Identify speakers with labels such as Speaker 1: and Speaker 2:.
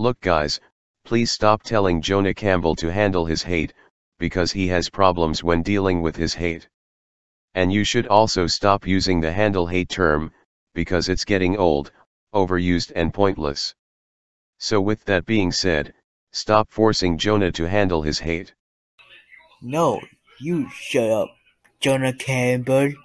Speaker 1: Look guys, please stop telling Jonah Campbell to handle his hate, because he has problems when dealing with his hate. And you should also stop using the handle hate term, because it's getting old, overused and pointless. So with that being said, stop forcing Jonah to handle his hate.
Speaker 2: No, you shut up, Jonah Campbell.